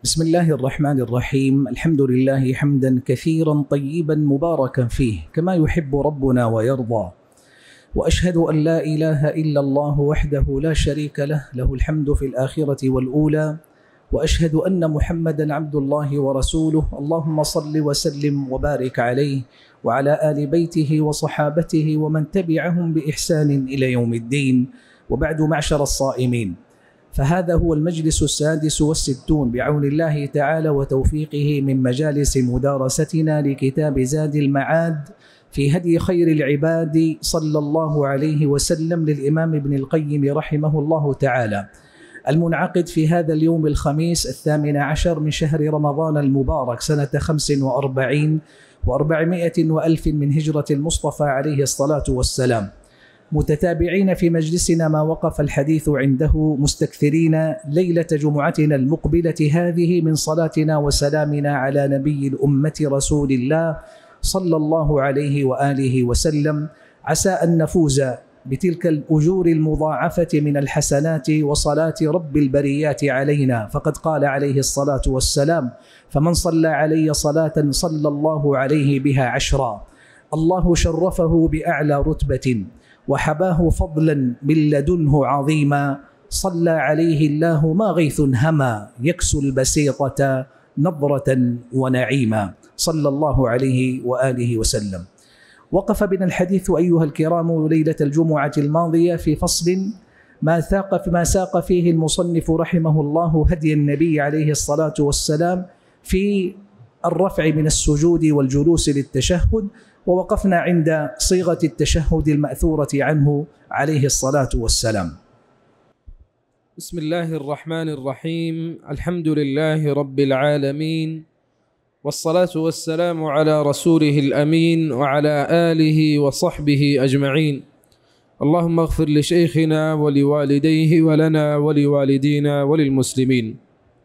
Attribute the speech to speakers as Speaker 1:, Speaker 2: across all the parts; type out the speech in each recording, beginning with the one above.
Speaker 1: بسم الله الرحمن الرحيم. الحمد لله حمدا كثيرا طيبا مباركا فيه كما يحب ربنا ويرضى، وأشهد أن لا إله إلا الله وحده لا شريك له، له الحمد في الآخرة والأولى، وأشهد أن محمدا عبد الله ورسوله. اللهم صل وسلم وبارك عليه وعلى آل بيته وصحابته ومن تبعهم بإحسان إلى يوم الدين. وبعد، معشر الصائمين، فهذا هو المجلس السادس والستون بعون الله تعالى وتوفيقه من مجالس مدارستنا لكتاب زاد المعاد في هدي خير العباد صلى الله عليه وسلم للإمام ابن القيم رحمه الله تعالى، المنعقد في هذا اليوم الخميس 18 من شهر رمضان المبارك سنة 45 و400 وألف من هجرة المصطفى عليه الصلاة والسلام، متتابعين في مجلسنا ما وقف الحديث عنده، مستكثرين ليلة جمعتنا المقبلة هذه من صلاتنا وسلامنا على نبي الأمة رسول الله صلى الله عليه وآله وسلم، عسى أن نفوز بتلك الأجور المضاعفة من الحسنات وصلاة رب البريات علينا، فقد قال عليه الصلاة والسلام: فمن صلى علي صلاة صلى الله عليه بها 10. الله شرفه بأعلى رتبة وحباه فضلا من لدنه عظيما، صلى عليه الله ما غيث هما يكسو البسيطة نظرة ونعيما، صلى الله عليه وآله وسلم. وقف بنا الحديث أيها الكرام ليلة الجمعة الماضية في فصل ما ساق فيه المصنف رحمه الله هدي النبي عليه الصلاة والسلام في الرفع من السجود والجلوس للتشهد، ووقفنا عند صيغة التشهد المأثورة عنه عليه الصلاة والسلام.
Speaker 2: بسم الله الرحمن الرحيم. الحمد لله رب العالمين، والصلاة والسلام على رسوله الأمين وعلى آله وصحبه أجمعين. اللهم اغفر لشيخنا ولوالديه ولنا ولوالدينا وللمسلمين.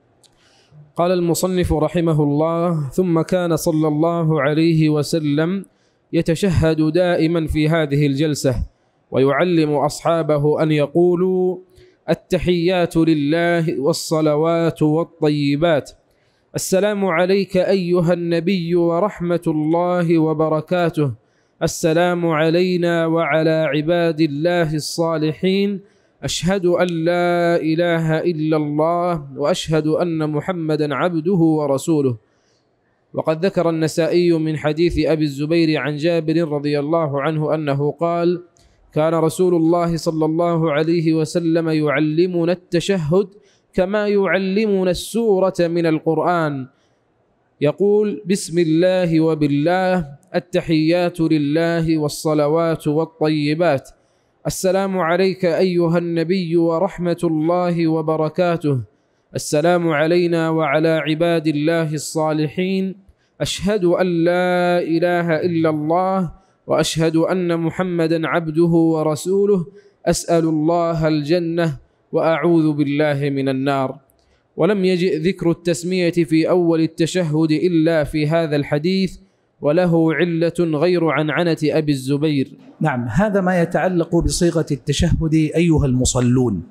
Speaker 2: قال المصنف رحمه الله: ثم كان صلى الله عليه وسلم يتشهد دائما في هذه الجلسة ويعلم أصحابه أن يقولوا: التحيات لله والصلوات والطيبات، السلام عليك أيها النبي ورحمة الله وبركاته، السلام علينا وعلى عباد الله الصالحين، أشهد أن لا إله إلا الله وأشهد أن محمدا عبده ورسوله. وقد ذكر النسائي من حديث أبي الزبير عن جابر رضي الله عنه أنه قال: كان رسول الله صلى الله عليه وسلم يعلمنا التشهد كما يعلمنا السورة من القرآن، يقول: بسم الله وبالله، التحيات لله والصلوات والطيبات، السلام عليك أيها النبي ورحمة الله وبركاته، السلام علينا وعلى عباد الله الصالحين، أشهد أن لا إله إلا الله وأشهد أن محمدا عبده ورسوله، أسأل الله الجنة وأعوذ بالله من النار. ولم يجئ ذكر التسمية في أول التشهد إلا في هذا الحديث، وله علة غير عنعنة أبي الزبير.
Speaker 1: نعم، هذا ما يتعلق بصيغة التشهد أيها المصلون.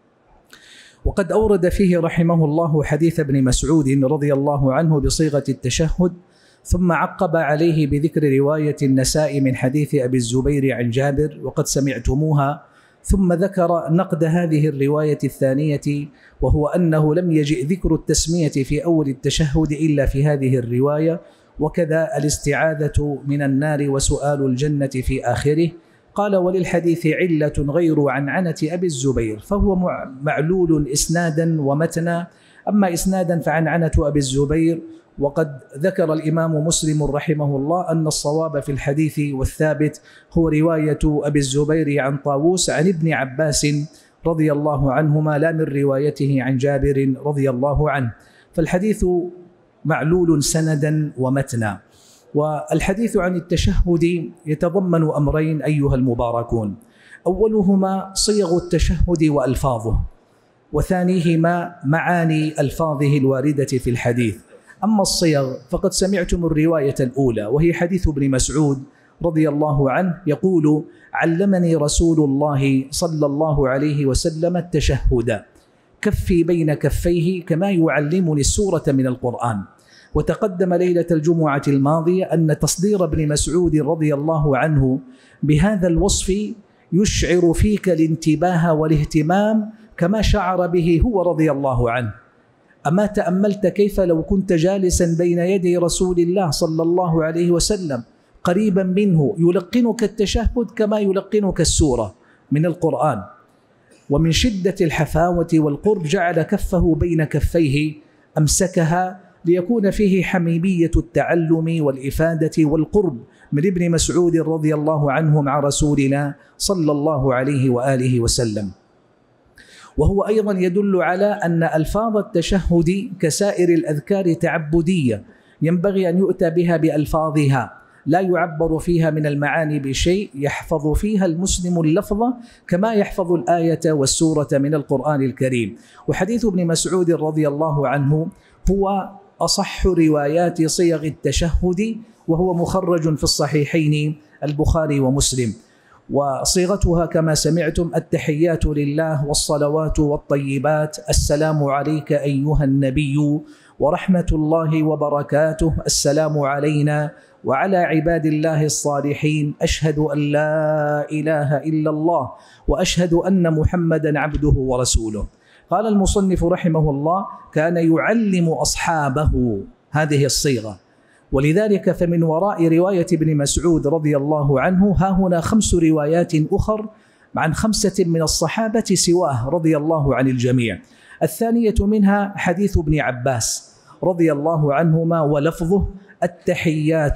Speaker 1: وقد أورد فيه رحمه الله حديث ابن مسعود رضي الله عنه بصيغة التشهد، ثم عقب عليه بذكر رواية النسائي من حديث أبي الزبير عن جابر وقد سمعتموها، ثم ذكر نقد هذه الرواية الثانية، وهو أنه لم يجئ ذكر التسمية في أول التشهد إلا في هذه الرواية، وكذا الاستعاذة من النار وسؤال الجنة في آخره. قال: وللحديث علة غير عنعنة أبي الزبير، فهو معلول إسنادا ومتنا. أما إسنادا فعنعنة أبي الزبير، وقد ذكر الإمام مسلم رحمه الله أن الصواب في الحديث والثابت هو رواية أبي الزبير عن طاووس عن ابن عباس رضي الله عنهما، لا من روايته عن جابر رضي الله عنه، فالحديث معلول سندا ومتنا. والحديث عن التشهد يتضمن أمرين أيها المباركون: أولهما صيغ التشهد وألفاظه، وثانيهما معاني ألفاظه الواردة في الحديث. أما الصيغ فقد سمعتم الرواية الأولى، وهي حديث ابن مسعود رضي الله عنه يقول: علمني رسول الله صلى الله عليه وسلم التشهد، كفي بين كفيه كما يعلمني السورة من القرآن. وتقدم ليلة الجمعة الماضية أن تصدير ابن مسعود رضي الله عنه بهذا الوصف يشعر فيك الانتباه والاهتمام كما شعر به هو رضي الله عنه. أما تأملت كيف لو كنت جالسا بين يدي رسول الله صلى الله عليه وسلم قريبا منه يلقنك التشهد كما يلقنك السورة من القرآن، ومن شدة الحفاوة والقرب جعل كفه بين كفيه أمسكها ليكون فيه حميمية التعلم والإفادة والقرب من ابن مسعود رضي الله عنه مع رسولنا صلى الله عليه وآله وسلم. وهو أيضا يدل على أن ألفاظ التشهد كسائر الأذكار تعبدية، ينبغي أن يؤتى بها بألفاظها، لا يعبر فيها من المعاني بشيء، يحفظ فيها المسلم اللفظ كما يحفظ الآية والسورة من القرآن الكريم. وحديث ابن مسعود رضي الله عنه هو أصح روايات صيغ التشهد، وهو مخرج في الصحيحين البخاري ومسلم. وصيغتها كما سمعتم: التحيات لله والصلوات والطيبات، السلام عليك أيها النبي ورحمة الله وبركاته، السلام علينا وعلى عباد الله الصالحين، أشهد أن لا إله إلا الله وأشهد أن محمدا عبده ورسوله. قال المصنف رحمه الله: كان يعلم أصحابه هذه الصيغة، ولذلك فمن وراء رواية ابن مسعود رضي الله عنه ها هنا 5 روايات أخر عن 5 من الصحابة سواه رضي الله عن الجميع. الثانية منها حديث ابن عباس رضي الله عنهما، ولفظه: التحيات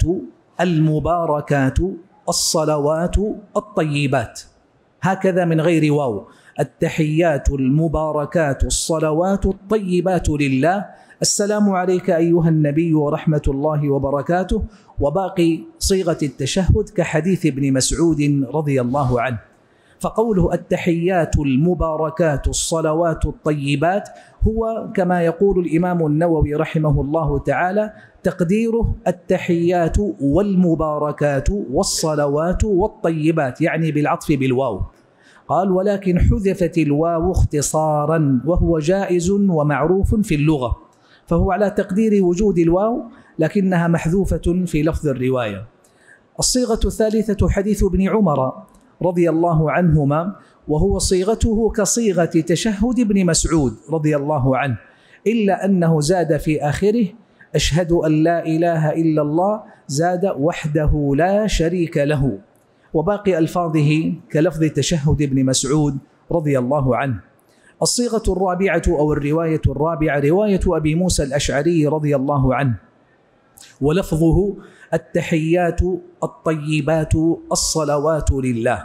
Speaker 1: المباركات الصلوات الطيبات، هكذا من غير واو: التحيات المباركات الصلوات الطيبات لله، السلام عليك أيها النبي ورحمة الله وبركاته. وباقي صيغة التشهد كحديث ابن مسعود رضي الله عنه. فقوله التحيات المباركات الصلوات الطيبات هو كما يقول الإمام النووي رحمه الله تعالى تقديره التحيات والمباركات والصلوات والطيبات، يعني بالعطف بالواو. قال: ولكن حذفت الواو اختصارا، وهو جائز ومعروف في اللغة، فهو على تقدير وجود الواو لكنها محذوفة في لفظ الرواية. الصيغة الثالثة حديث ابن عمر رضي الله عنهما، وهو صيغته كصيغة تشهد ابن مسعود رضي الله عنه، إلا أنه زاد في آخره: أشهد أن لا إله إلا الله، زاد: وحده لا شريك له. وباقي ألفاظه كلفظ تشهد ابن مسعود رضي الله عنه. الصيغة الرابعة أو الرواية الرابعة رواية أبي موسى الأشعري رضي الله عنه، ولفظه: التحيات الطيبات الصلوات لله.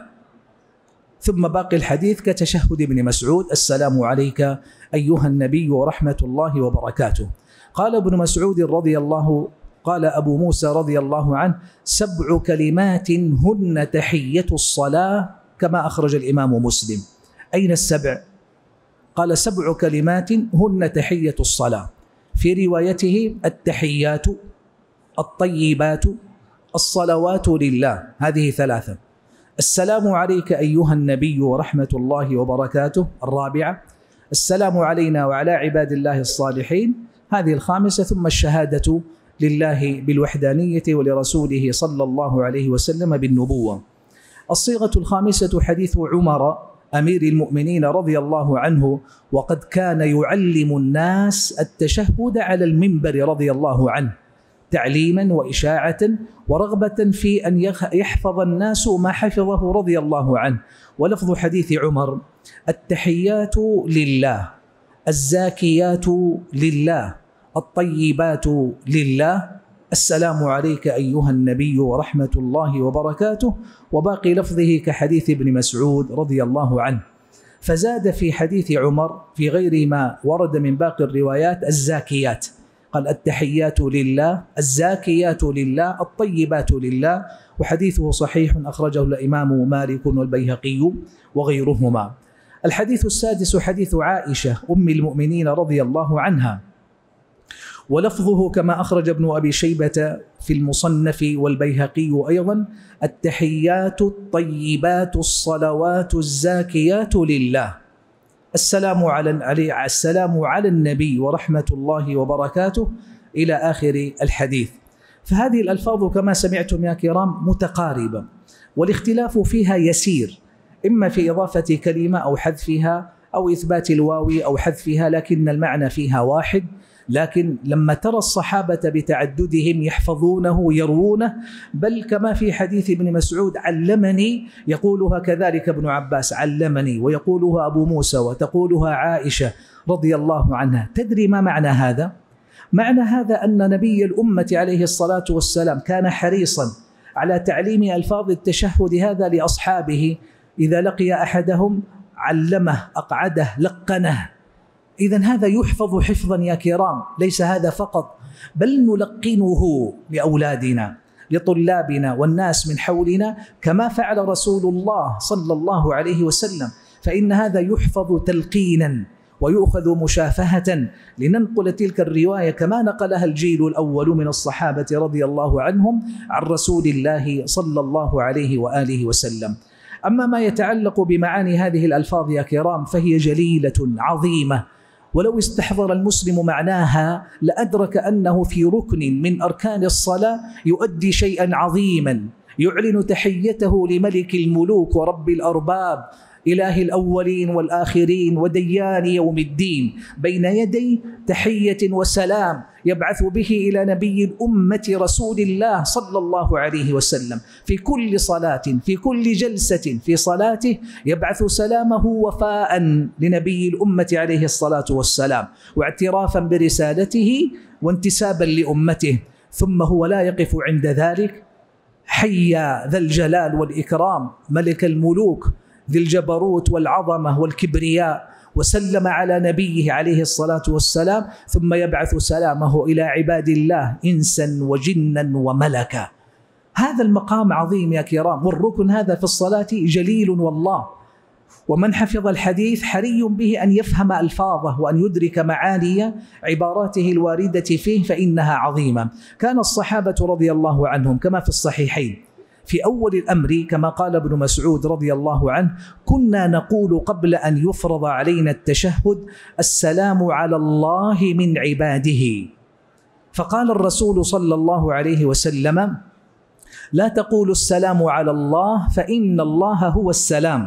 Speaker 1: ثم باقي الحديث كتشهد ابن مسعود: السلام عليك أيها النبي ورحمة الله وبركاته. قال ابن مسعود قال أبو موسى رضي الله عنه: 7 كلمات هن تحية الصلاة، كما أخرج الإمام مسلم. أين ال7؟ قال: 7 كلمات هن تحية الصلاة. في روايته: التحيات الطيبات الصلوات لله، هذه 3. السلام عليك أيها النبي ورحمة الله وبركاته، الرابعة. السلام علينا وعلى عباد الله الصالحين، هذه 5. ثم الشهادة لله بالوحدانية ولرسوله صلى الله عليه وسلم بالنبوة. الصيغة الخامسة حديث عمر أمير المؤمنين رضي الله عنه، وقد كان يعلم الناس التشهد على المنبر رضي الله عنه، تعليما وإشاعة ورغبة في أن يحفظ الناس ما حفظه رضي الله عنه. ولفظ حديث عمر: التحيات لله، الزاكيات لله، الطيبات لله، السلام عليك أيها النبي ورحمة الله وبركاته. وباقي لفظه كحديث ابن مسعود رضي الله عنه. فزاد في حديث عمر في غير ما ورد من باقي الروايات الزاكيات، قال: التحيات لله، الزاكيات لله، الطيبات لله. وحديثه صحيح أخرجه الإمام مالك والبيهقي وغيرهما. الحديث السادس حديث عائشة أم المؤمنين رضي الله عنها، ولفظه كما أخرج ابن أبي شيبة في المصنف والبيهقي أيضا: التحيات الطيبات الصلوات الزاكيات لله. السلام على النبي ورحمة الله وبركاته إلى آخر الحديث. فهذه الألفاظ كما سمعتم يا كرام متقاربة، والاختلاف فيها يسير، إما في إضافة كلمة أو حذفها أو إثبات الواو أو حذفها، لكن المعنى فيها واحد. لكن لما ترى الصحابة بتعددهم يحفظونه يروونه، بل كما في حديث ابن مسعود علمني، يقولها كذلك ابن عباس علمني، ويقولها أبو موسى، وتقولها عائشة رضي الله عنها. تدري ما معنى هذا؟ معنى هذا أن نبي الأمة عليه الصلاة والسلام كان حريصا على تعليم ألفاظ التشهد هذا لأصحابه، إذا لقي أحدهم علمه، أقعده، لقنه. إذن هذا يحفظ حفظا يا كرام، ليس هذا فقط، بل نلقنه لأولادنا، لطلابنا والناس من حولنا، كما فعل رسول الله صلى الله عليه وسلم. فإن هذا يحفظ تلقينا ويؤخذ مشافهة، لننقل تلك الرواية كما نقلها الجيل الأول من الصحابة رضي الله عنهم عن رسول الله صلى الله عليه وآله وسلم. أما ما يتعلق بمعاني هذه الألفاظ يا كرام فهي جليلة عظيمة، ولو استحضر المسلم معناها لأدرك أنه في ركن من أركان الصلاة يؤدي شيئا عظيما، يعلن تحيته لملك الملوك ورب الأرباب، إله الأولين والآخرين وديان يوم الدين، بين يدي تحية وسلام يبعث به إلى نبي الأمة رسول الله صلى الله عليه وسلم. في كل صلاة، في كل جلسة في صلاته يبعث سلامه وفاء لنبي الأمة عليه الصلاة والسلام، واعترافا برسالته وانتسابا لأمته. ثم هو لا يقف عند ذلك، حيا ذا الجلال والإكرام ملك الملوك ذي الجبروت والعظمة والكبرياء، وسلم على نبيه عليه الصلاة والسلام، ثم يبعث سلامه إلى عباد الله إنسا وجنا وملكا. هذا المقام عظيم يا كرام، والركن هذا في الصلاة جليل والله. ومن حفظ الحديث حري به أن يفهم ألفاظه وأن يدرك معاني عباراته الواردة فيه، فإنها عظيمة. كان الصحابة رضي الله عنهم كما في الصحيحين في أول الأمر كما قال ابن مسعود رضي الله عنه: كنا نقول قبل أن يفرض علينا التشهد: السلام على الله من عباده. فقال الرسول صلى الله عليه وسلم: لا تقولوا السلام على الله، فإن الله هو السلام.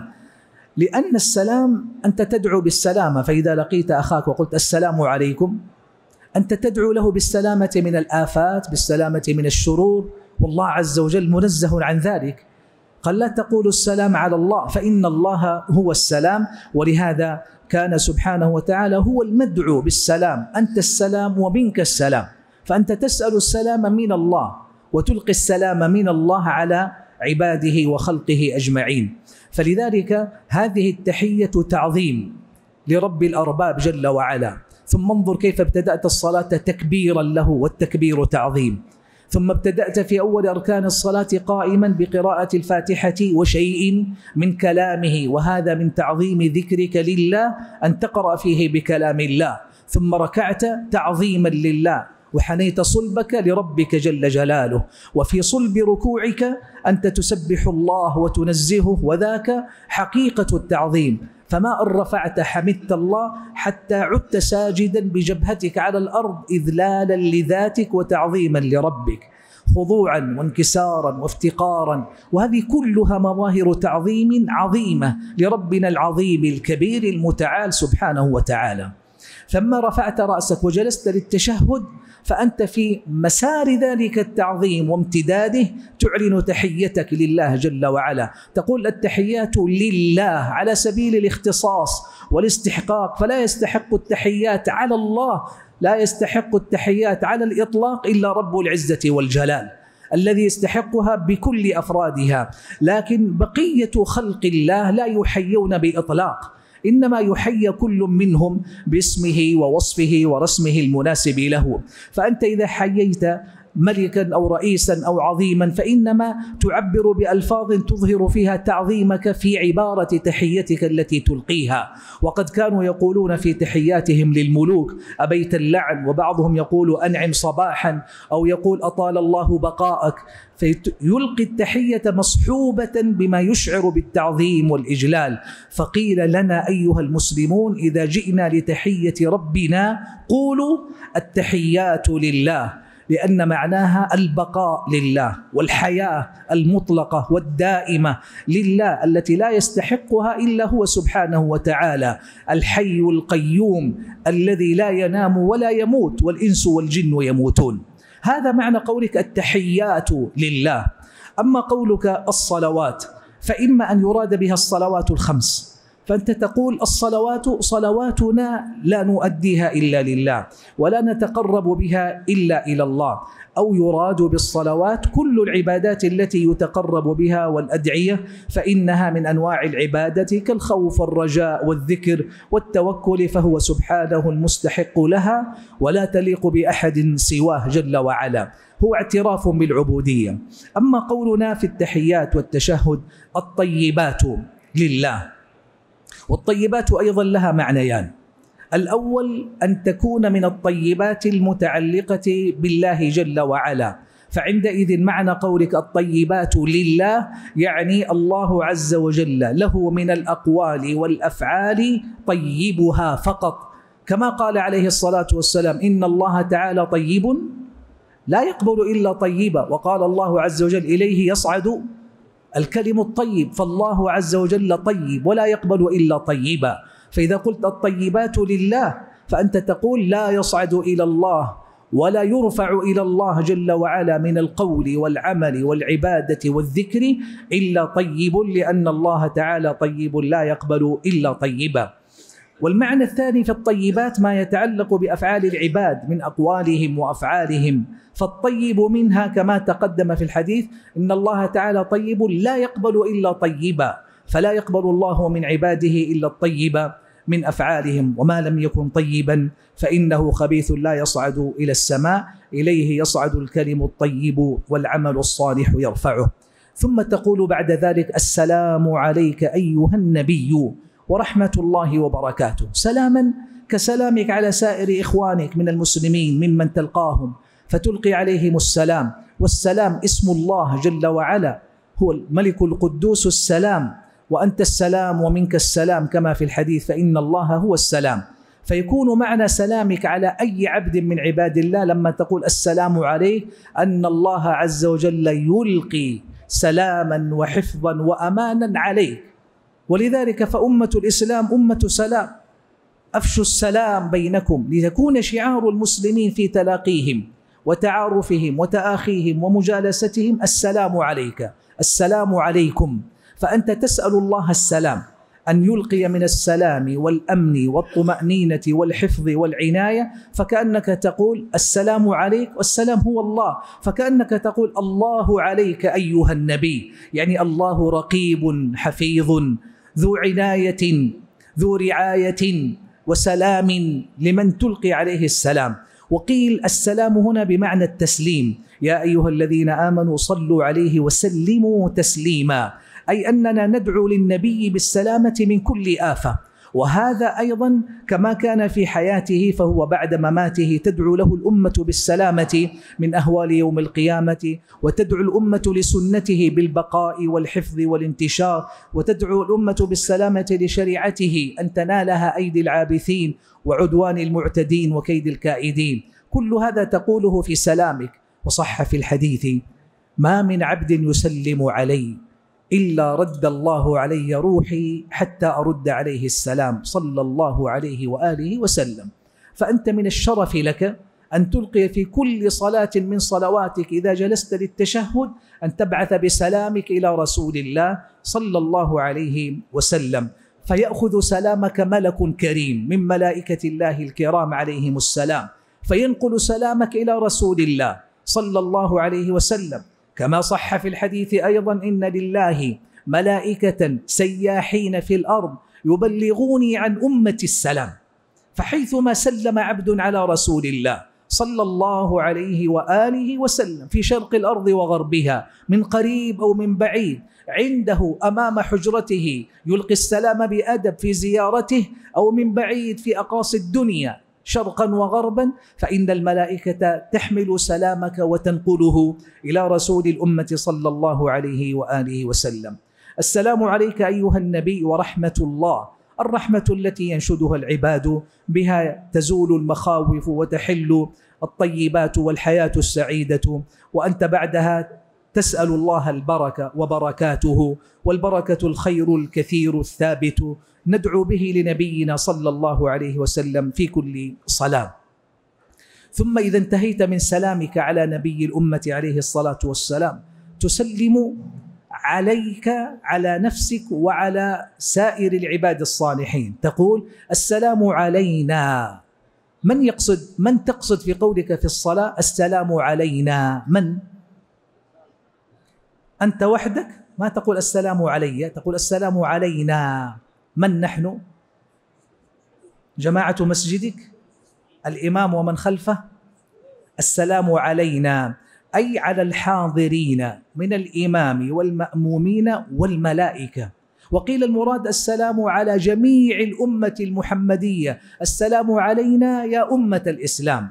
Speaker 1: لأن السلام أنت تدعو بالسلامة، فإذا لقيت أخاك وقلت السلام عليكم أنت تدعو له بالسلامة من الآفات، بالسلامة من الشرور، والله عز وجل منزه عن ذلك. قال: لا تقولوا السلام على الله، فإن الله هو السلام. ولهذا كان سبحانه وتعالى هو المدعو بالسلام، أنت السلام ومنك السلام، فأنت تسأل السلام من الله وتلقي السلام من الله على عباده وخلقه أجمعين. فلذلك هذه التحية تعظيم لرب الأرباب جل وعلا. ثم انظر كيف ابتدأت الصلاة تكبيرا له، والتكبير تعظيم. ثم ابتدأت في أول أركان الصلاة قائما بقراءة الفاتحة وشيء من كلامه، وهذا من تعظيم ذكرك لله أن تقرأ فيه بكلام الله. ثم ركعت تعظيما لله وحنيت صلبك لربك جل جلاله، وفي صلب ركوعك أنت تسبح الله وتنزهه، وذاك حقيقة التعظيم. فما أن رفعت حمدت الله حتى عدت ساجدا بجبهتك على الأرض إذلالا لذاتك وتعظيما لربك، خضوعا وانكسارا وافتقارا. وهذه كلها مظاهر تعظيم عظيمة لربنا العظيم الكبير المتعال سبحانه وتعالى. فلما رفعت رأسك وجلست للتشهد فأنت في مسار ذلك التعظيم وامتداده تعلن تحيتك لله جل وعلا، تقول: التحيات لله على سبيل الاختصاص والاستحقاق، فلا يستحق التحيات على الله، لا يستحق التحيات على الإطلاق إلا رب العزة والجلال الذي يستحقها بكل أفرادها. لكن بقية خلق الله لا يحيون بإطلاق، إنما يحيى كل منهم باسمه ووصفه ورسمه المناسب له. فأنت إذا حييت ملكا أو رئيسا أو عظيما، فإنما تعبر بألفاظ تظهر فيها تعظيمك في عبارة تحيتك التي تلقيها. وقد كانوا يقولون في تحياتهم للملوك أبيت اللعن، وبعضهم يقول أنعم صباحا، أو يقول أطال الله بقاءك، فيلقي التحية مصحوبة بما يشعر بالتعظيم والإجلال. فقيل لنا أيها المسلمون إذا جئنا لتحية ربنا قولوا التحيات لله، لأن معناها البقاء لله والحياة المطلقة والدائمة لله التي لا يستحقها إلا هو سبحانه وتعالى، الحي القيوم الذي لا ينام ولا يموت، والإنس والجن يموتون. هذا معنى قولك التحيات لله. أما قولك الصلوات فإما أن يراد بها الصلوات الخمس، فأنت تقول الصلوات صلواتنا لا نؤديها إلا لله ولا نتقرب بها إلا إلى الله، أو يراد بالصلوات كل العبادات التي يتقرب بها والأدعية، فإنها من أنواع العبادة كالخوف والرجاء والذكر والتوكل، فهو سبحانه المستحق لها ولا تليق بأحد سواه جل وعلا، هو اعتراف بالعبودية. أما قولنا في التحيات والتشهد الطيبات لله، والطيبات أيضا لها معنيان. الأول أن تكون من الطيبات المتعلقة بالله جل وعلا، فعندئذ معنى قولك الطيبات لله يعني الله عز وجل له من الأقوال والأفعال طيبها فقط، كما قال عليه الصلاة والسلام إن الله تعالى طيب لا يقبل إلا طيبا، وقال الله عز وجل إليه يصعد الكلم الطيب، فالله عز وجل طيب ولا يقبل إلا طيبا. فإذا قلت الطيبات لله فأنت تقول لا يصعد إلى الله ولا يرفع إلى الله جل وعلا من القول والعمل والعبادة والذكر إلا طيب، لأن الله تعالى طيب لا يقبل إلا طيبا. والمعنى الثاني في الطيبات ما يتعلق بأفعال العباد من أقوالهم وأفعالهم، فالطيب منها كما تقدم في الحديث إن الله تعالى طيب لا يقبل إلا طيبا، فلا يقبل الله من عباده إلا الطيب من أفعالهم، وما لم يكن طيبا فإنه خبيث لا يصعد إلى السماء، إليه يصعد الكلم الطيب والعمل الصالح يرفعه. ثم تقول بعد ذلك السلام عليك أيها النبي ورحمة الله وبركاته، سلاما كسلامك على سائر إخوانك من المسلمين ممن تلقاهم فتلقي عليهم السلام. والسلام اسم الله جل وعلا، هو الملك القدوس السلام، وأنت السلام ومنك السلام كما في الحديث، فإن الله هو السلام. فيكون معنى سلامك على أي عبد من عباد الله لما تقول السلام عليه أن الله عز وجل يلقي سلاما وحفظا وأمانا عليك. ولذلك فأمة الإسلام أمة سلام، أفشوا السلام بينكم لتكون شعار المسلمين في تلاقيهم وتعارفهم وتآخيهم ومجالستهم السلام عليك، السلام عليكم. فأنت تسأل الله السلام، أن يلقي من السلام والأمن والطمأنينة والحفظ والعناية، فكأنك تقول السلام عليك، والسلام هو الله، فكأنك تقول الله عليك أيها النبي، يعني الله رقيب حفيظ ذو عناية ذو رعاية وسلام لمن تلقي عليه السلام. وقيل السلام هنا بمعنى التسليم، يا أيها الذين آمنوا صلوا عليه وسلموا تسليما، أي أننا ندعو للنبي بالسلامة من كل آفة. وهذا أيضا كما كان في حياته، فهو بعد مماته تدعو له الأمة بالسلامة من أهوال يوم القيامة، وتدعو الأمة لسنته بالبقاء والحفظ والانتشار، وتدعو الأمة بالسلامة لشريعته أن تنالها أيدي العابثين وعدوان المعتدين وكيد الكائدين. كل هذا تقوله في سلامك. وصح في الحديث ما من عبد يسلم علي إلا رد الله علي روحي حتى أرد عليه السلام، صلى الله عليه وآله وسلم. فأنت من الشرف لك أن تلقي في كل صلاة من صلواتك إذا جلست للتشهد أن تبعث بسلامك إلى رسول الله صلى الله عليه وسلم، فيأخذ سلامك ملك كريم من ملائكة الله الكرام عليهم السلام، فينقل سلامك إلى رسول الله صلى الله عليه وسلم. كما صح في الحديث أيضا إن لله ملائكة سياحين في الأرض يبلغوني عن أمة السلام، فحيثما سلم عبد على رسول الله صلى الله عليه وآله وسلم في شرق الأرض وغربها، من قريب أو من بعيد، عنده أمام حجرته يلقي السلام بأدب في زيارته، أو من بعيد في أقاصي الدنيا شرقا وغربا، فإن الملائكة تحمل سلامك وتنقله إلى رسول الأمة صلى الله عليه وآله وسلم. السلام عليك أيها النبي ورحمة الله، الرحمة التي ينشدها العباد، بها تزول المخاوف وتحل الطيبات والحياة السعيدة، وأنت بعدها تسأل الله البركة وبركاته، والبركة الخير الكثير الثابت ندعو به لنبينا صلى الله عليه وسلم في كل صلاة. ثم إذا انتهيت من سلامك على نبي الأمة عليه الصلاة والسلام، تسلم عليك على نفسك وعلى سائر العباد الصالحين، تقول السلام علينا. من تقصد في قولك في الصلاة السلام علينا؟ من؟ أنت وحدك؟ ما تقول السلام علي، تقول السلام علينا. من نحن؟ جماعة مسجدك، الإمام ومن خلفه. السلام علينا أي على الحاضرين من الإمام والمأمومين والملائكة. وقيل المراد السلام على جميع الأمة المحمدية، السلام علينا يا أمة الإسلام.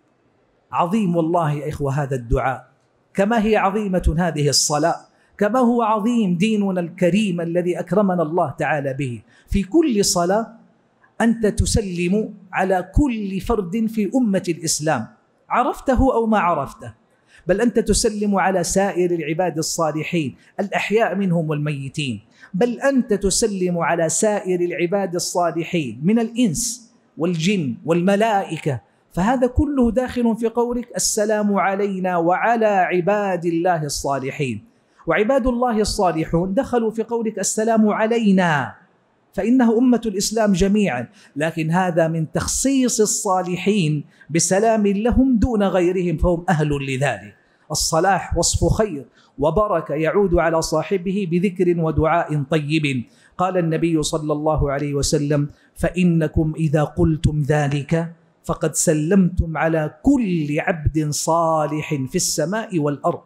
Speaker 1: عظيم والله يا إخوة هذا الدعاء، كما هي عظيمة هذه الصلاة، كما هو عظيم ديننا الكريم الذي أكرمنا الله تعالى به. في كل صلاة أنت تسلم على كل فرد في أمة الإسلام، عرفته أو ما عرفته، بل أنت تسلم على سائر العباد الصالحين الأحياء منهم والميتين، بل أنت تسلم على سائر العباد الصالحين من الإنس والجن والملائكة. فهذا كله داخل في قولك السلام علينا وعلى عباد الله الصالحين. وعباد الله الصالحون دخلوا في قولك السلام علينا، فإنه أمة الإسلام جميعا، لكن هذا من تخصيص الصالحين بسلام لهم دون غيرهم، فهم أهل لذلك. الصلاح وصف خير وبركة يعود على صاحبه بذكر ودعاء طيب. قال النبي صلى الله عليه وسلم فإنكم إذا قلتم ذلك فقد سلمتم على كل عبد صالح في السماء والأرض.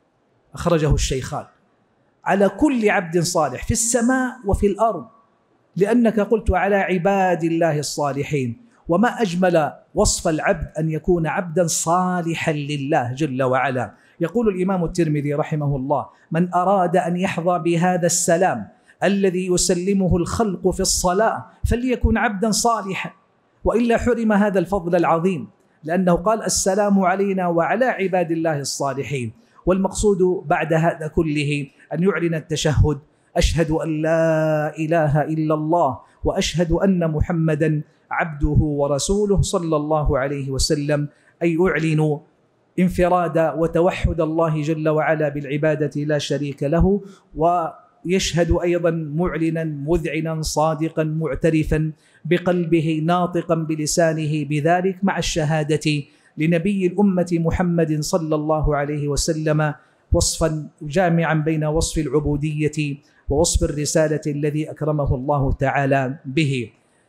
Speaker 1: أخرجه الشيخان. على كل عبد صالح في السماء وفي الأرض، لأنك قلت على عباد الله الصالحين. وما أجمل وصف العبد أن يكون عبدا صالحا لله جل وعلا. يقول الإمام الترمذي رحمه الله من أراد أن يحظى بهذا السلام الذي يسلمه الخلق في الصلاة فليكن عبدا صالحا، وإلا حرم هذا الفضل العظيم، لأنه قال السلام علينا وعلى عباد الله الصالحين. والمقصود بعد هذا كله أن يعلن التشهد: أشهد أن لا إله إلا الله وأشهد أن محمدا عبده ورسوله صلى الله عليه وسلم، أي أعلن انفراد وتوحد الله جل وعلا بالعبادة لا شريك له، ويشهد أيضا معلنا مذعنا صادقا معترفا بقلبه ناطقا بلسانه بذلك، مع الشهادة لنبي الأمة محمد صلى الله عليه وسلم وصفا جامعا بين وصف العبودية ووصف الرسالة الذي أكرمه الله تعالى به.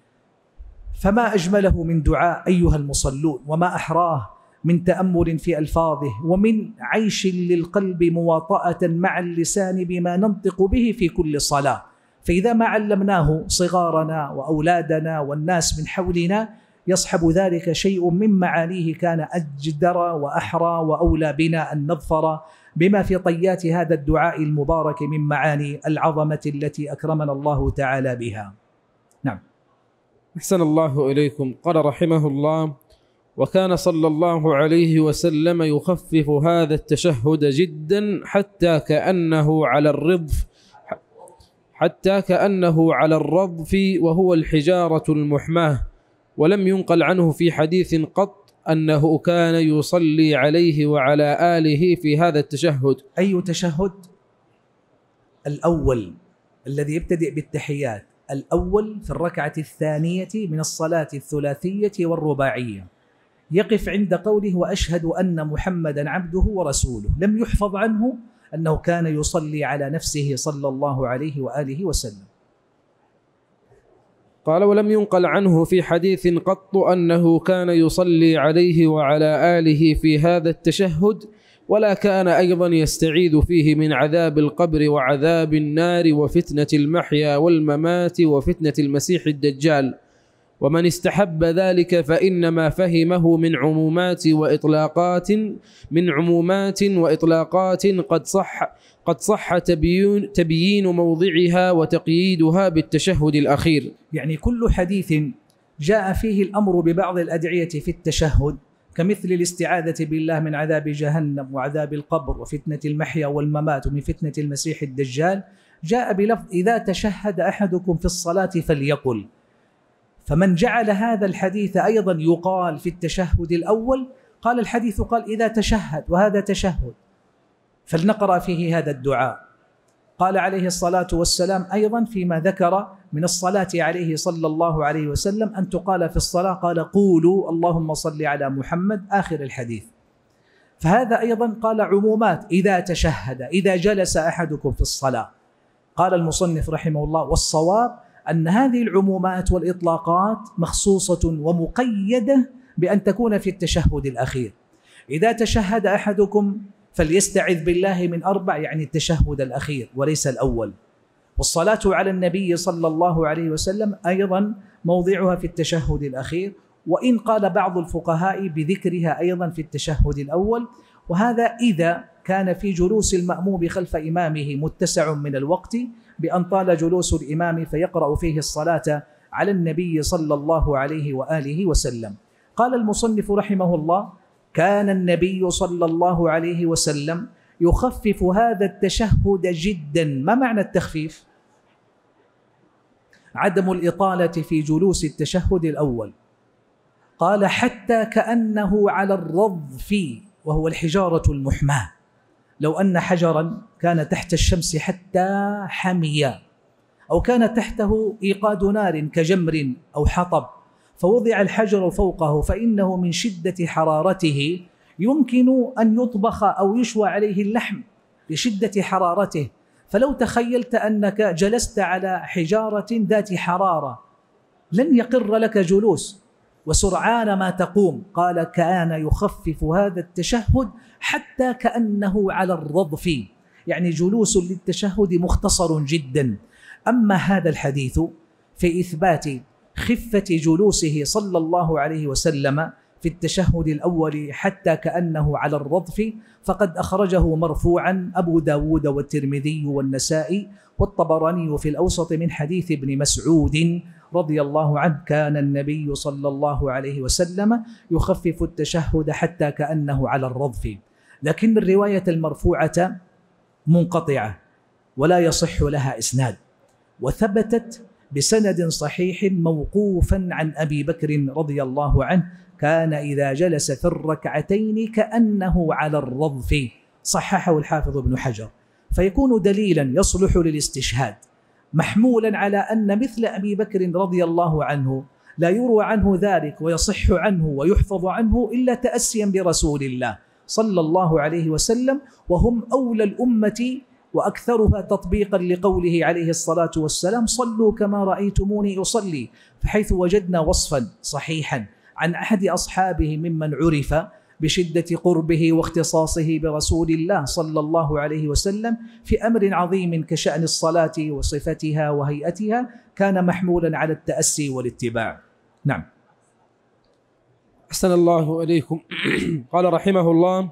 Speaker 1: فما أجمله من دعاء أيها المصلون، وما أحراه من تأمل في ألفاظه، ومن عيش للقلب مواطأة مع اللسان بما ننطق به في كل صلاة. فإذا ما علمناه صغارنا وأولادنا والناس من حولنا يصحب ذلك شيء من معانيه، كان أجدر وأحرى وأولى بنا أن نظفر بما في طيات هذا الدعاء المبارك من معاني العظمة التي أكرمنا الله تعالى بها. نعم.
Speaker 2: أحسن الله إليكم. قال رحمه الله: وكان صلى الله عليه وسلم يخفف هذا التشهد جدا حتى كأنه على الرضف وهو الحجارة المحماة، ولم ينقل عنه في حديث قط أنه كان يصلي عليه وعلى آله في هذا التشهد.
Speaker 1: أي تشهد؟ الأول الذي يبتدئ بالتحيات، الأول في الركعة الثانية من الصلاة الثلاثية والرباعية، يقف عند قوله وأشهد أن محمدا عبده ورسوله. لم يحفظ عنه أنه كان يصلي على نفسه صلى الله عليه وآله وسلم.
Speaker 2: قال: ولم ينقل عنه في حديث قط أنه كان يصلي عليه وعلى آله في هذا التشهد، ولا كان أيضا يستعيذ فيه من عذاب القبر وعذاب النار وفتنة المحيا والممات وفتنة المسيح الدجال. ومن استحب ذلك فإنما فهمه من عمومات وإطلاقات قد صح تبيين موضعها وتقييدها بالتشهد الأخير.
Speaker 1: يعني كل حديث جاء فيه الأمر ببعض الأدعية في التشهد، كمثل الاستعاذة بالله من عذاب جهنم وعذاب القبر وفتنة المحيا والممات ومن فتنة المسيح الدجال، جاء بلفظ: إذا تشهد أحدكم في الصلاة فليقل. فمن جعل هذا الحديث أيضا يقال في التشهد الأول، قال الحديث قال إذا تشهد، وهذا تشهد، فلنقرأ فيه هذا الدعاء. قال عليه الصلاة والسلام أيضا فيما ذكر من الصلاة عليه صلى الله عليه وسلم أن تقال في الصلاة، قال: قولوا اللهم صل على محمد، آخر الحديث. فهذا أيضا قال عمومات: إذا تشهد، إذا جلس أحدكم في الصلاة. قال المصنف رحمه الله: والصواب أن هذه العمومات والإطلاقات مخصوصة ومقيدة بأن تكون في التشهد الأخير. إذا تشهد أحدكم فليستعذ بالله من 4، يعني التشهد الأخير وليس الأول. والصلاة على النبي صلى الله عليه وسلم أيضا موضعها في التشهد الأخير، وإن قال بعض الفقهاء بذكرها أيضا في التشهد الأول، وهذا إذا كان في جلوس المأموم خلف إمامه متسع من الوقت بأن طال جلوس الإمام فيقرأ فيه الصلاة على النبي صلى الله عليه وآله وسلم. قال المصنف رحمه الله: كان النبي صلى الله عليه وسلم يخفف هذا التشهد جدا. ما معنى التخفيف؟ عدم الإطالة في جلوس التشهد الأول. قال: حتى كأنه على الرضف، وهو الحجارة المحماة. لو أن حجرا كان تحت الشمس حتى حمي، أو كان تحته إيقاد نار كجمر أو حطب، فوضع الحجر فوقه، فإنه من شدة حرارته يمكن أن يطبخ أو يشوى عليه اللحم لشدة حرارته. فلو تخيلت أنك جلست على حجارة ذات حرارة لن يقر لك جلوس، وسرعان ما تقوم. قال: كان يخفف هذا التشهد حتى كأنه على الرضف، يعني جلوس للتشهد مختصر جدا. أما هذا الحديث في إثبات خفة جلوسه صلى الله عليه وسلم في التشهد الأول حتى كأنه على الرضف، فقد أخرجه مرفوعا أبو داود والترمذي والنسائي والطبراني في الأوسط من حديث ابن مسعود رضي الله عنه: كان النبي صلى الله عليه وسلم يخفف التشهد حتى كأنه على الرضف. لكن الرواية المرفوعة منقطعة ولا يصح لها إسناد، وثبتت بسند صحيح موقوفا عن أبي بكر رضي الله عنه: كان إذا جلس في الركعتين كأنه على الرضف. صححه الحافظ ابن حجر، فيكون دليلا يصلح للاستشهاد، محمولا على أن مثل أبي بكر رضي الله عنه لا يروى عنه ذلك ويصح عنه ويحفظ عنه إلا تأسيا برسول الله صلى الله عليه وسلم، وهم أولى الأمة وأكثرها تطبيقا لقوله عليه الصلاة والسلام: صلوا كما رأيتموني أصلي. فحيث وجدنا وصفا صحيحا عن أحد أصحابه ممن عرف بشدة قربه واختصاصه برسول الله صلى الله عليه وسلم في أمر عظيم كشأن الصلاة وصفتها وهيئتها، كان محمولا على التأسي والاتباع. نعم.
Speaker 2: أحسن الله إليكم. قال رحمه الله: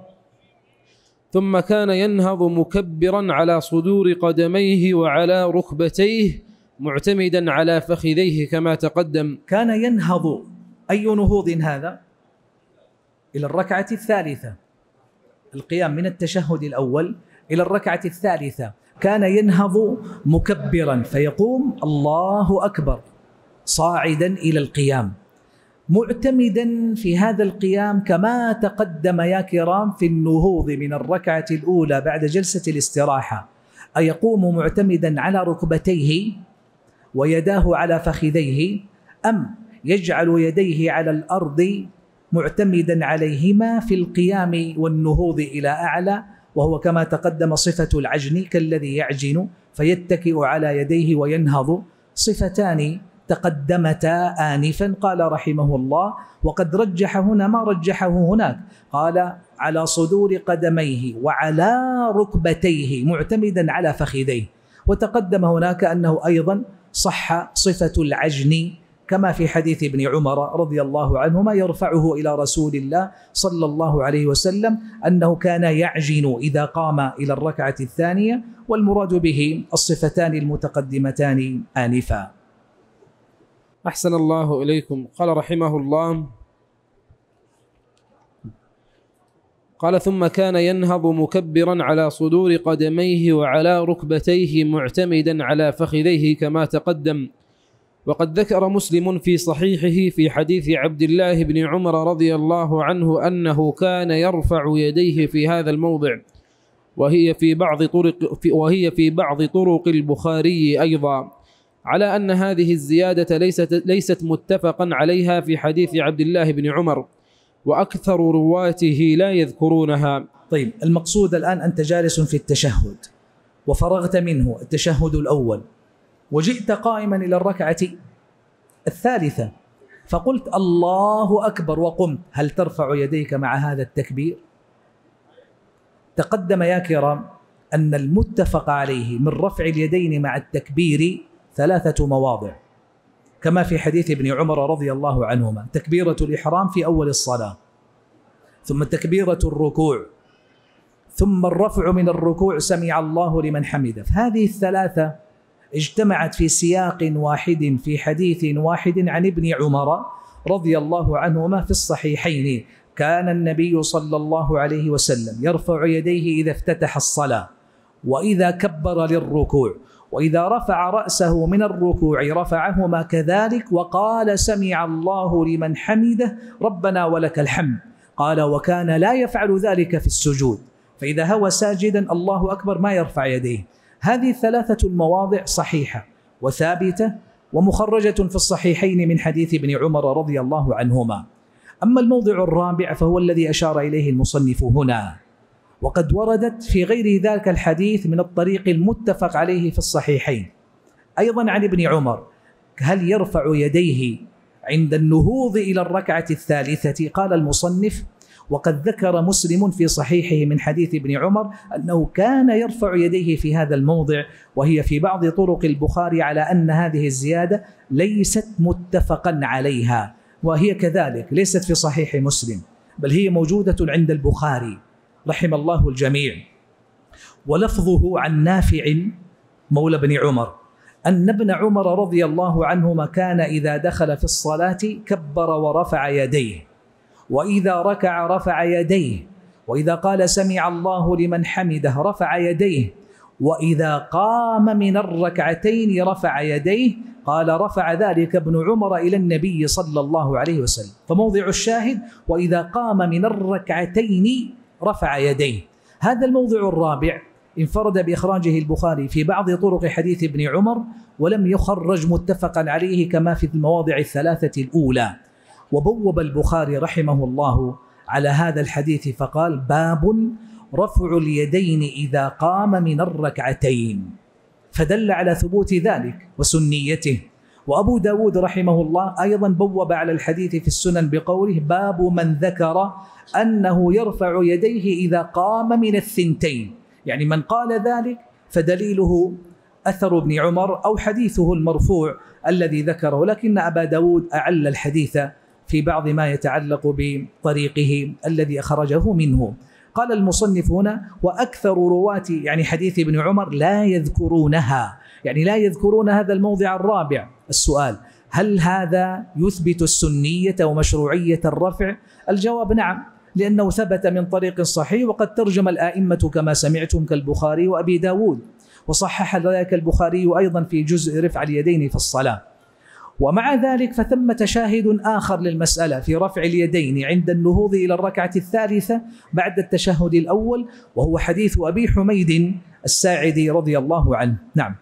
Speaker 2: ثم كان ينهض مكبرا على صدور قدميه وعلى ركبتيه معتمدا على فخذيه كما تقدم.
Speaker 1: كان ينهض، أي نهوض هذا؟ إلى الركعة الثالثة، القيام من التشهد الأول إلى الركعة الثالثة. كان ينهض مكبرا فيقوم الله أكبر صاعدا إلى القيام، معتمدا في هذا القيام كما تقدم يا كرام في النهوض من الركعة الأولى بعد جلسة الاستراحة، أيقوم معتمدا على ركبتيه ويداه على فخذيه، أم يجعل يديه على الأرض معتمدا عليهما في القيام والنهوض إلى أعلى، وهو كما تقدم صفة العجن كالذي يعجن فيتكئ على يديه وينهض، صفتان تقدمتا آنفا. قال رحمه الله: وقد رجح هنا ما رجحه هناك، قال: على صدور قدميه وعلى ركبتيه معتمدا على فخذيه. وتقدم هناك أنه أيضا صح صفة العجن كما في حديث ابن عمر رضي الله عنهما يرفعه إلى رسول الله صلى الله عليه وسلم أنه كان يعجن إذا قام إلى الركعة الثانية، والمراد به الصفتان المتقدمتان آنفا.
Speaker 2: أحسن الله إليكم. قال رحمه الله: قال: ثم كان ينهض مكبرا على صدور قدميه وعلى ركبتيه معتمدا على فخذيه كما تقدم. وقد ذكر مسلم في صحيحه في حديث عبد الله بن عمر رضي الله عنه أنه كان يرفع يديه في هذا الموضع، وهي في بعض طرق البخاري أيضا، على أن هذه الزيادة ليست متفقا عليها في حديث عبد الله بن عمر، وأكثر رواته لا يذكرونها.
Speaker 1: طيب، المقصود الآن أنت جالس في التشهد وفرغت منه التشهد الأول، وجئت قائما إلى الركعة الثالثة فقلت الله أكبر وقمت، هل ترفع يديك مع هذا التكبير؟ تقدم يا كرام أن المتفق عليه من رفع اليدين مع التكبير 3 مواضع، كما في حديث ابن عمر رضي الله عنهما: تكبيرة الإحرام في أول الصلاة، ثم تكبيرة الركوع، ثم الرفع من الركوع سمع الله لمن حمده. فهذه ال3 اجتمعت في سياق واحد في حديث واحد عن ابن عمر رضي الله عنهما في الصحيحين: كان النبي صلى الله عليه وسلم يرفع يديه إذا افتتح الصلاة، وإذا كبر للركوع، وإذا رفع رأسه من الركوع رفعهما كذلك، وقال سمع الله لمن حمده ربنا ولك الحمد. قال: وكان لا يفعل ذلك في السجود، فإذا هو ساجدا الله أكبر ما يرفع يديه. هذه 3 المواضع صحيحة وثابتة ومخرجة في الصحيحين من حديث ابن عمر رضي الله عنهما. أما الموضع الرابع فهو الذي أشار إليه المصنف هنا، وقد وردت في غير ذاك الحديث من الطريق المتفق عليه في الصحيحين أيضا عن ابن عمر: هل يرفع يديه عند النهوض إلى الركعة الثالثة؟ قال المصنف: وقد ذكر مسلم في صحيحه من حديث ابن عمر أنه كان يرفع يديه في هذا الموضع، وهي في بعض طرق البخاري، على أن هذه الزيادة ليست متفقا عليها، وهي كذلك ليست في صحيح مسلم، بل هي موجودة عند البخاري رحم الله الجميع. ولفظه عن نافع مولى بن عمر أن ابن عمر رضي الله عنهما كان إذا دخل في الصلاة كبر ورفع يديه، وإذا ركع رفع يديه، وإذا قال سمع الله لمن حمده رفع يديه، وإذا قام من الركعتين رفع يديه. قال: رفع ذلك ابن عمر إلى النبي صلى الله عليه وسلم. فموضع الشاهد: وإذا قام من الركعتين رفع يديه. هذا الموضع الرابع انفرد بإخراجه البخاري في بعض طرق حديث ابن عمر، ولم يخرج متفقا عليه كما في المواضع ال3 الأولى. وبوب البخاري رحمه الله على هذا الحديث فقال: باب رفع اليدين إذا قام من الركعتين، فدل على ثبوت ذلك وسنيته. وأبو داود رحمه الله أيضا بوب على الحديث في السنن بقوله: باب من ذكر أنه يرفع يديه إذا قام من الثنتين، يعني من قال ذلك فدليله أثر ابن عمر أو حديثه المرفوع الذي ذكره، لكن أبا داود أعل الحديث في بعض ما يتعلق بطريقه الذي أخرجه منه. قال المصنف هنا: وأكثر رواة يعني حديث ابن عمر لا يذكرونها، يعني لا يذكرون هذا الموضع الرابع. السؤال: هل هذا يثبت السنية ومشروعية الرفع؟ الجواب: نعم، لأنه ثبت من طريق صحيح، وقد ترجم الآئمة كما سمعتم كالبخاري وأبي داود، وصحح ذلك البخاري أيضا في جزء رفع اليدين في الصلاة. ومع ذلك فثمة شاهد آخر للمسألة في رفع اليدين عند النهوض إلى الركعة الثالثة بعد التشهد الأول، وهو حديث أبي حميد الساعدي رضي الله عنه. نعم.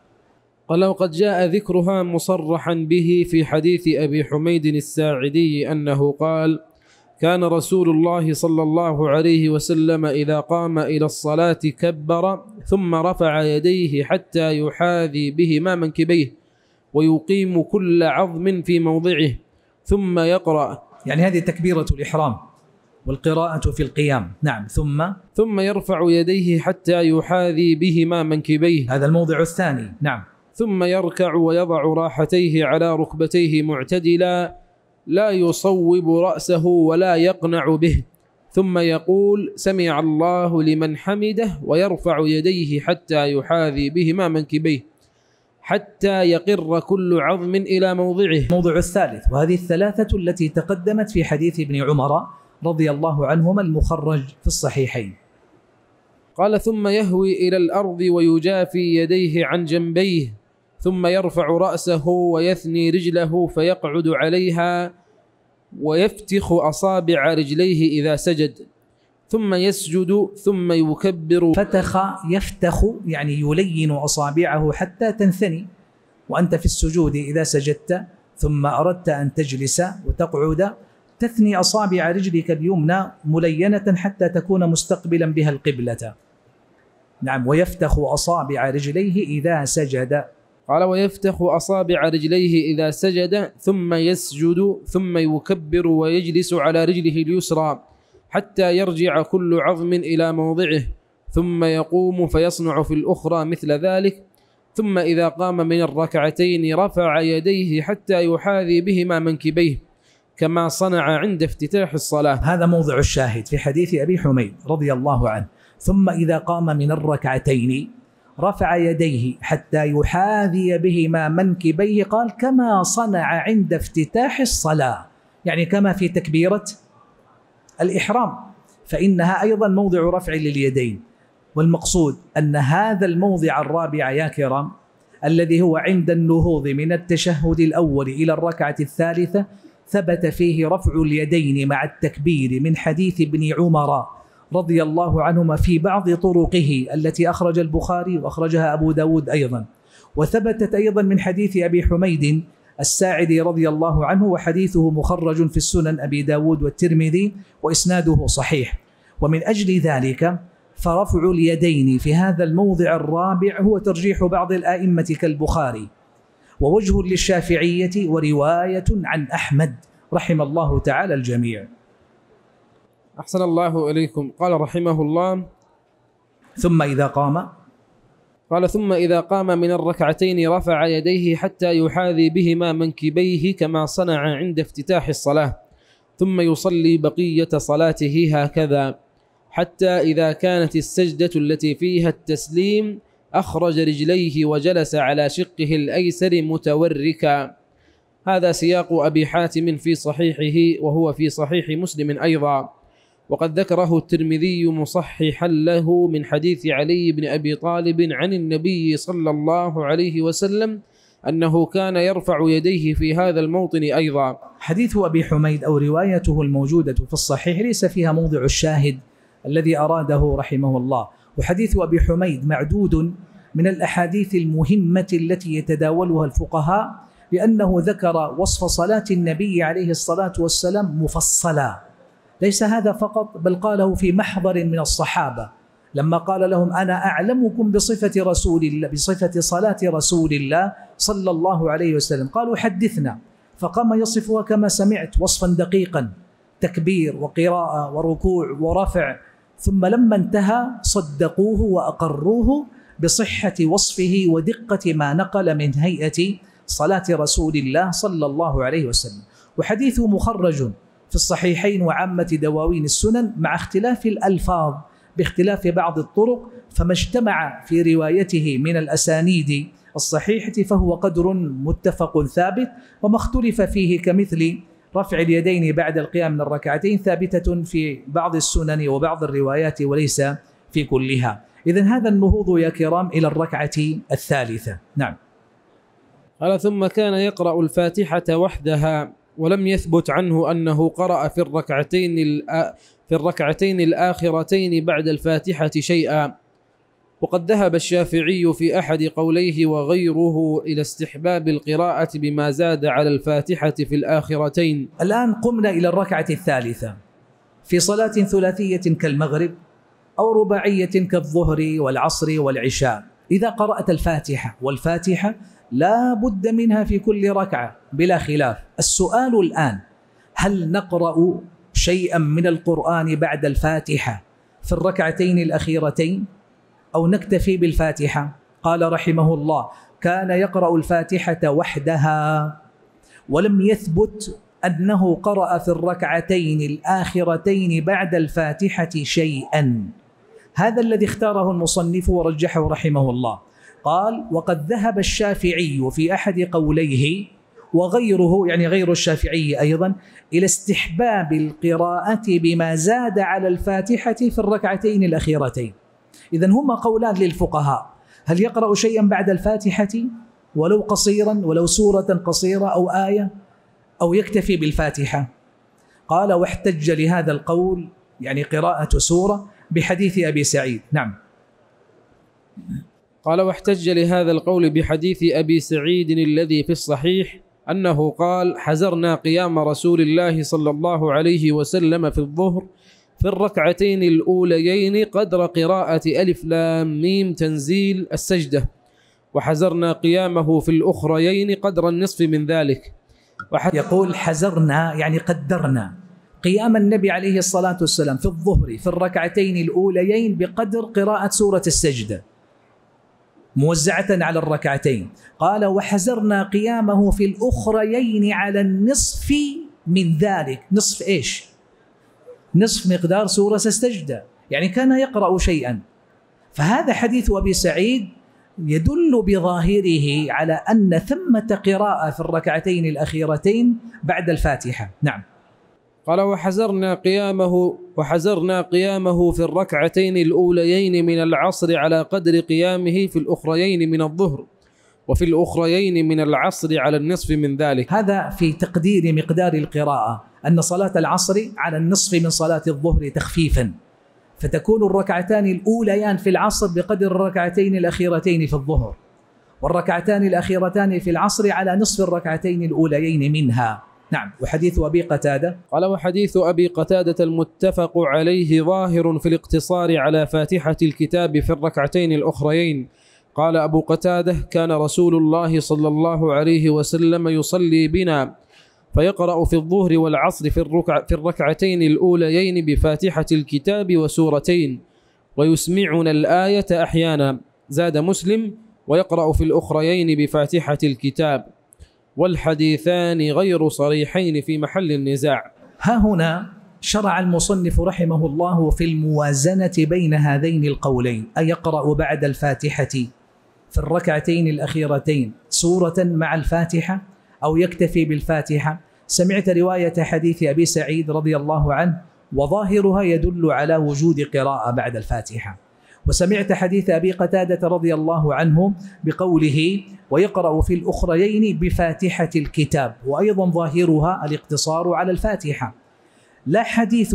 Speaker 2: قال: وقد جاء ذكرها مصرحا به في حديث أبي حميد الساعدي أنه قال: كان رسول الله صلى الله عليه وسلم إذا قام إلى الصلاة كبر ثم رفع يديه حتى يحاذي بهما منكبيه، ويقيم كل عظم في موضعه ثم يقرأ.
Speaker 1: يعني هذه تكبيرة الإحرام والقراءة في القيام. نعم.
Speaker 2: ثم يرفع يديه حتى يحاذي بهما منكبيه.
Speaker 1: هذا الموضع الثاني. نعم.
Speaker 2: ثم يركع ويضع راحتيه على ركبتيه معتدلا لا يصوب رأسه ولا يقنع به، ثم يقول سمع الله لمن حمده ويرفع يديه حتى يحاذي بهما منكبيه حتى يقر كل عظم إلى موضعه.
Speaker 1: الموضع الثالث، وهذه الثلاثة التي تقدمت في حديث ابن عمر رضي الله عنهما المخرج في الصحيحين.
Speaker 2: قال ثم يهوي إلى الأرض ويجافي يديه عن جنبيه، ثم يرفع رأسه ويثني رجله فيقعد عليها ويفتخ أصابع رجليه إذا سجد، ثم يسجد ثم يكبر.
Speaker 1: فتخ يفتخ يعني يلين أصابعه حتى تنثني، وأنت في السجود إذا سجدت ثم أردت أن تجلس وتقعد تثني أصابع رجلك اليمنى ملينة حتى تكون مستقبلا بها القبلة. نعم. ويفتخ أصابع رجليه إذا سجد.
Speaker 2: قال ويفتخ أصابع رجليه إذا سجد ثم يسجد ثم يكبر ويجلس على رجله اليسرى حتى يرجع كل عظم إلى موضعه، ثم يقوم فيصنع في الأخرى مثل ذلك، ثم إذا قام من الركعتين رفع يديه حتى يحاذي بهما منكبيه كما صنع عند افتتاح الصلاة.
Speaker 1: هذا موضع الشاهد في حديث أبي حميد رضي الله عنه. ثم إذا قام من الركعتين رفع يديه حتى يحاذي بهما منكبيه، قال كما صنع عند افتتاح الصلاة، يعني كما في تكبيرة الإحرام، فإنها أيضا موضع رفع لليدين. والمقصود أن هذا الموضع الرابع يا كرام الذي هو عند النهوض من التشهد الأول إلى الركعة الثالثة ثبت فيه رفع اليدين مع التكبير من حديث ابن عمر رضي الله عنهما في بعض طرقه التي أخرج البخاري وأخرجها أبو داود أيضا، وثبتت أيضا من حديث أبي حميد الساعدي رضي الله عنه، وحديثه مخرج في السنن أبي داود والترمذي وإسناده صحيح. ومن أجل ذلك فرفع اليدين في هذا الموضع الرابع هو ترجيح بعض الآئمة كالبخاري، ووجه للشافعية، ورواية عن أحمد رحم الله تعالى الجميع.
Speaker 2: أحسن الله إليكم. قال رحمه الله
Speaker 1: ثم إذا قام،
Speaker 2: قال ثم إذا قام من الركعتين رفع يديه حتى يحاذي بهما منكبيه كما صنع عند افتتاح الصلاة، ثم يصلي بقية صلاته هكذا حتى إذا كانت السجدة التي فيها التسليم أخرج رجليه وجلس على شقه الأيسر متوركا. هذا سياق أبي حاتم في صحيحه، وهو في صحيح مسلم أيضا، وقد ذكره الترمذي مصححا له من حديث علي بن أبي طالب عن النبي صلى الله عليه وسلم أنه كان يرفع يديه في هذا الموطن أيضا.
Speaker 1: حديث أبي حميد أو روايته الموجودة في الصحيح ليس فيها موضع الشاهد الذي أراده رحمه الله، وحديث أبي حميد معدود من الأحاديث المهمة التي يتداولها الفقهاء، لأنه ذكر وصف صلاة النبي عليه الصلاة والسلام مفصلا، ليس هذا فقط بل قاله في محضر من الصحابة لما قال لهم أنا أعلمكم بصفة رسول الله، بصفة صلاة رسول الله صلى الله عليه وسلم، قالوا حدثنا، فقام يصفها كما سمعت وصفا دقيقا، تكبير وقراءة وركوع ورفع، ثم لما انتهى صدقوه وأقروه بصحة وصفه ودقة ما نقل من هيئة صلاة رسول الله صلى الله عليه وسلم. وحديثه مخرج في الصحيحين وعامة دواوين السنن مع اختلاف الألفاظ باختلاف بعض الطرق، فما اجتمع في روايته من الأسانيد الصحيحة فهو قدر متفق ثابت، وما اختلف فيه كمثل رفع اليدين بعد القيام من الركعتين ثابتة في بعض السنن وبعض الروايات وليس في كلها. إذن هذا النهوض يا كرام إلى الركعة الثالثة. نعم.
Speaker 2: قال ثم كان يقرأ الفاتحة وحدها، ولم يثبت عنه أنه قرأ في الركعتين الآخرتين بعد الفاتحة شيئا، وقد ذهب الشافعي في أحد قوليه وغيره إلى استحباب القراءة بما زاد على الفاتحة في الآخرتين.
Speaker 1: الآن قمنا إلى الركعة الثالثة في صلاة ثلاثية كالمغرب أو رباعية كالظهر والعصر والعشاء. إذا قرأت الفاتحة، والفاتحة لا بد منها في كل ركعة بلا خلاف. السؤال الآن: هل نقرأ شيئا من القرآن بعد الفاتحة في الركعتين الأخيرتين أو نكتفي بالفاتحة؟ قال رحمه الله: كان يقرأ الفاتحة وحدها، ولم يثبت أنه قرأ في الركعتين الآخرتين بعد الفاتحة شيئا. هذا الذي اختاره المصنف ورجحه رحمه الله. قال: وقد ذهب الشافعي في أحد قوليه وغيره، يعني غير الشافعي أيضا، إلى استحباب القراءة بما زاد على الفاتحة في الركعتين الأخيرتين. إذن هما قولان للفقهاء: هل يقرأ شيئا بعد الفاتحة ولو قصيرا، ولو سورة قصيرة أو آية، أو يكتفي بالفاتحة؟ قال: واحتج لهذا القول، يعني قراءة سورة، بحديث أبي سعيد. نعم.
Speaker 2: قال: واحتج لهذا القول بحديث أبي سعيد الذي في الصحيح أنه قال: حزرنا قيام رسول الله صلى الله عليه وسلم في الظهر في الركعتين الأوليين قدر قراءة ألف لام ميم تنزيل السجدة، وحزرنا قيامه في الأخريين قدر النصف من ذلك.
Speaker 1: يقول حزرنا يعني قدرنا قيام النبي عليه الصلاة والسلام في الظهر في الركعتين الأوليين بقدر قراءة سورة السجدة موزعة على الركعتين. قال: وحزرنا قيامه في الأخريين على النصف من ذلك. نصف إيش؟ نصف مقدار سورة السجدة، يعني كان يقرأ شيئا. فهذا حديث أبي سعيد يدل بظاهره على أن ثمة قراءة في الركعتين الأخيرتين بعد الفاتحة. نعم.
Speaker 2: قال: وحزرنا قيامه في الركعتين الأوليين من العصر على قدر قيامه في الأخريين من الظهر، وفي الأخريين من العصر على النصف من ذلك.
Speaker 1: هذا في تقدير مقدار القراءة، أن صلاة العصر على النصف من صلاة الظهر تخفيفا، فتكون الركعتان الأوليان في العصر بقدر الركعتين الأخيرتين في الظهر، والركعتان الأخيرتان في العصر على نصف الركعتين الأوليين منها. نعم. وحديث أبي قتادة.
Speaker 2: قال: وحديث أبي قتادة المتفق عليه ظاهر في الاقتصار على فاتحة الكتاب في الركعتين الأخريين. قال أبو قتادة: كان رسول الله صلى الله عليه وسلم يصلي بنا فيقرأ في الظهر والعصر في الركعتين الأوليين بفاتحة الكتاب وسورتين، ويسمعنا الآية أحيانا. زاد مسلم: ويقرأ في الأخريين بفاتحة الكتاب. والحديثان غير صريحين في محل النزاع.
Speaker 1: ها هنا شرع المصنف رحمه الله في الموازنة بين هذين القولين: أيقرأ بعد الفاتحة في الركعتين الأخيرتين سورة مع الفاتحة أو يكتفي بالفاتحة؟ سمعت رواية حديث أبي سعيد رضي الله عنه وظاهرها يدل على وجود قراءة بعد الفاتحة، وسمعت حديث أبي قتادة رضي الله عنه بقوله: ويقرأ في الأخريين بفاتحة الكتاب، وأيضا ظاهرها الاقتصار على الفاتحة. لا حديث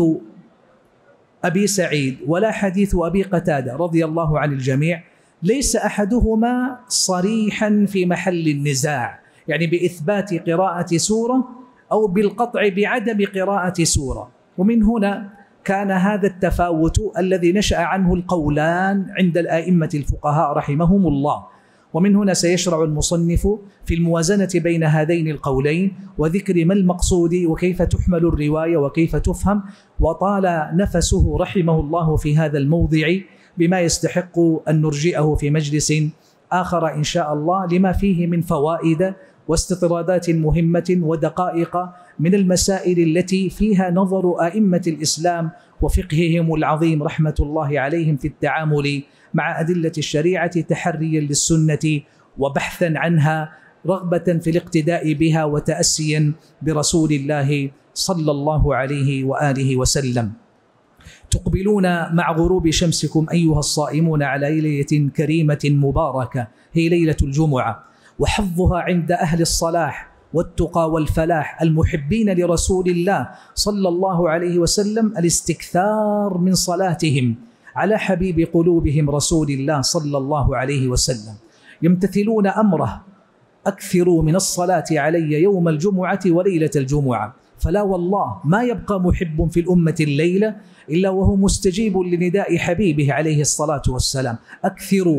Speaker 1: أبي سعيد ولا حديث أبي قتادة رضي الله عن الجميع ليس أحدهما صريحا في محل النزاع، يعني بإثبات قراءة سورة أو بالقطع بعدم قراءة سورة. ومن هنا كان هذا التفاوت الذي نشأ عنه القولان عند الآئمة الفقهاء رحمهم الله. ومن هنا سيشرع المصنف في الموازنة بين هذين القولين وذكر ما المقصود وكيف تحمل الرواية وكيف تفهم، وطال نفسه رحمه الله في هذا الموضع بما يستحق أن نرجئه في مجلس آخر إن شاء الله، لما فيه من فوائد واستطرادات مهمة ودقائق من المسائل التي فيها نظر آئمة الإسلام وفقههم العظيم رحمة الله عليهم في التعامل مع أدلة الشريعة تحريا للسنة وبحثا عنها، رغبة في الاقتداء بها وتأسيا برسول الله صلى الله عليه وآله وسلم. تقبلون مع غروب شمسكم أيها الصائمون على ليلة كريمة مباركة، هي ليلة الجمعة، وحظها عند أهل الصلاح والتقى والفلاح المحبين لرسول الله صلى الله عليه وسلم الاستكثار من صلاتهم على حبيب قلوبهم رسول الله صلى الله عليه وسلم، يمتثلون أمره: أكثروا من الصلاة علي يوم الجمعة وليلة الجمعة. فلا والله ما يبقى محب في الأمة الليلة إلا وهو مستجيب لنداء حبيبه عليه الصلاة والسلام: أكثروا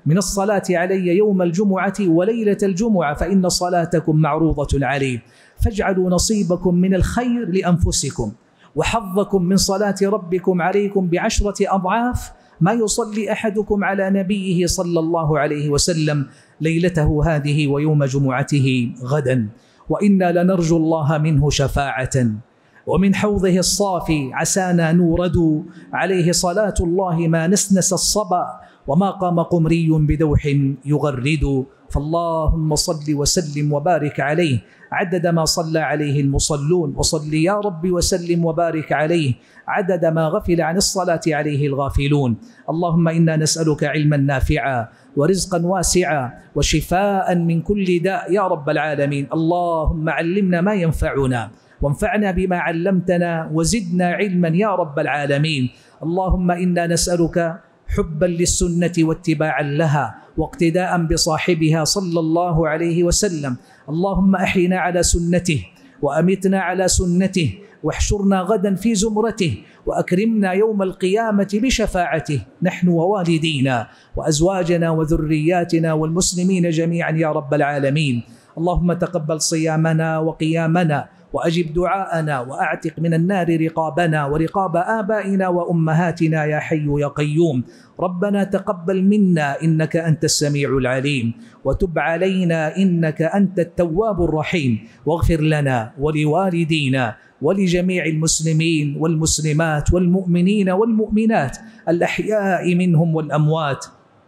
Speaker 1: من الصلاة علي يوم الجمعة وليلة الجمعة فإن صلاتكم معروضة علي، فاجعلوا نصيبكم من الخير لأنفسكم، وحظكم من صلاة ربكم عليكم ب10 أضعاف ما يصلي أحدكم على نبيه صلى الله عليه وسلم ليلته هذه ويوم جمعته غدا. وإنا لنرجو الله منه شفاعة، ومن حوضه الصافي عسانا نورد، عليه صلاة الله ما نسنس الصبا، وما قام قمري بدوح يغرد. فاللهم صل وسلم وبارك عليه عدد ما صلى عليه المصلون، وصل يا رب وسلم وبارك عليه عدد ما غفل عن الصلاة عليه الغافلون. اللهم إنا نسألك علما نافعا ورزقا واسعا وشفاء من كل داء يا رب العالمين. اللهم علمنا ما ينفعنا وانفعنا بما علمتنا وزدنا علما يا رب العالمين. اللهم إنا نسألك حبا للسنة واتباعا لها واقتداء بصاحبها صلى الله عليه وسلم. اللهم أحينا على سنته وأمتنا على سنته، واحشرنا غدا في زمرته، وأكرمنا يوم القيامة بشفاعته نحن ووالدينا وأزواجنا وذرياتنا والمسلمين جميعا يا رب العالمين. اللهم تقبل صيامنا وقيامنا، وأجب دعاءنا، وأعتق من النار رقابنا ورقاب آبائنا وأمهاتنا يا حي يا قيوم. ربنا تقبل منا إنك أنت السميع العليم، وتب علينا إنك أنت التواب الرحيم، واغفر لنا ولوالدينا ولجميع المسلمين والمسلمات والمؤمنين والمؤمنات الأحياء منهم والأموات،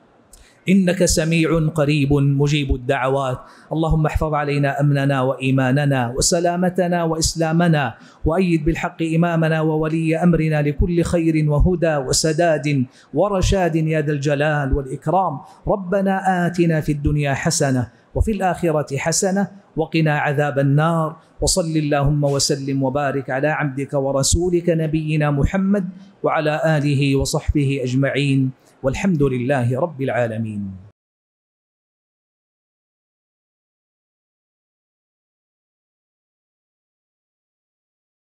Speaker 1: إنك سميع قريب مجيب الدعوات. اللهم احفظ علينا أمننا وإيماننا وسلامتنا وإسلامنا، وأيد بالحق إمامنا وولي أمرنا لكل خير وهدى وسداد ورشاد يا ذا الجلال والإكرام. ربنا آتنا في الدنيا حسنة وفي الآخرة حسنة وقنا عذاب النار. وصل اللهم وسلم وبارك على عبدك ورسولك نبينا محمد وعلى آله وصحبه أجمعين، والحمد لله رب العالمين.